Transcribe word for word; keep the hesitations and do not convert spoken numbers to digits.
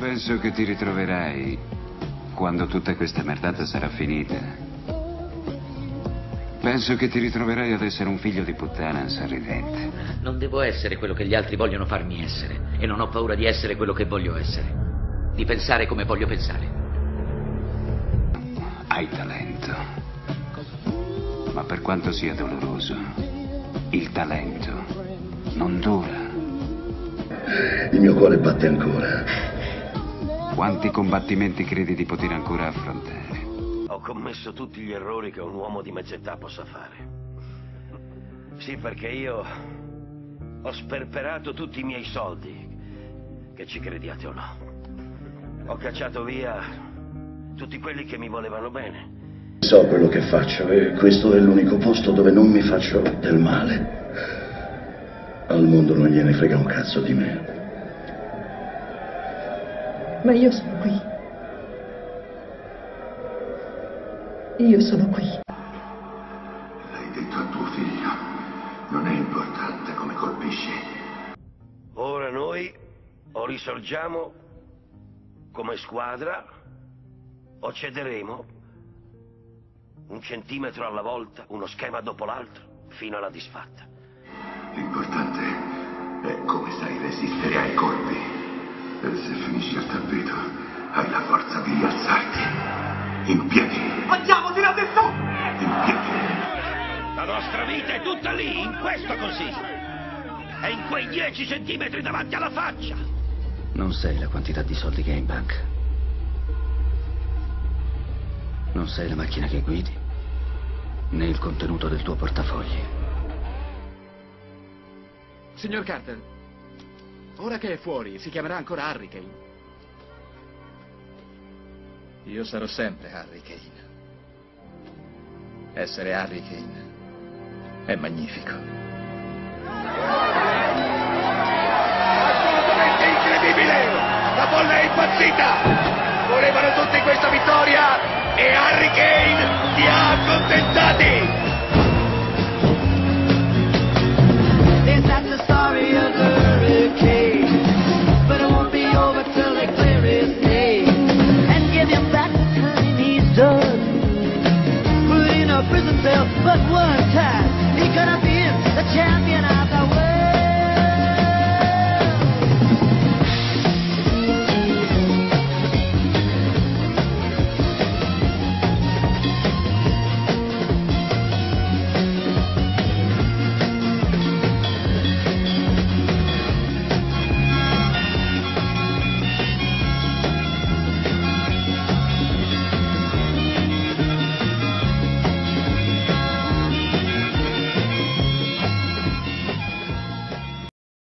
Penso che ti ritroverai quando tutta questa merdata sarà finita. Penso che ti ritroverai ad essere un figlio di puttana sorridente. Non devo essere quello che gli altri vogliono farmi essere. E non ho paura di essere quello che voglio essere. Di pensare come voglio pensare. Hai talento. Ma per quanto sia doloroso, il talento non dura. Il mio cuore batte ancora. Quanti combattimenti credi di poter ancora affrontare? Ho commesso tutti gli errori che un uomo di mezz'età possa fare. Sì, perché io ho sperperato tutti i miei soldi, che ci crediate o no. Ho cacciato via tutti quelli che mi volevano bene. So quello che faccio e questo è l'unico posto dove non mi faccio del male. Al mondo non gliene frega un cazzo di me. Ma io sono qui. Io sono qui. L'hai detto a tuo figlio. Non è importante come colpisci. Ora noi o risorgiamo come squadra o cederemo un centimetro alla volta, uno schema dopo l'altro, fino alla disfatta. L'importante è come sai resistere ai colpi. E se finisci il tappeto, hai la forza di rialzarti. In piedi. Andiamo, tirate su! In piedi. La nostra vita è tutta lì, in questo consiste. È in quei dieci centimetri davanti alla faccia. Non sai la quantità di soldi che hai in banca. Non sai la macchina che guidi, né il contenuto del tuo portafogli. Signor Carter, ora che è fuori, si chiamerà ancora Harry Kane. Io sarò sempre Harry Kane. Essere Harry Kane è magnifico. Assolutamente incredibile! La folla è impazzita! Volevano tutti questa vittoria e Harry Kane ti ha accontentati!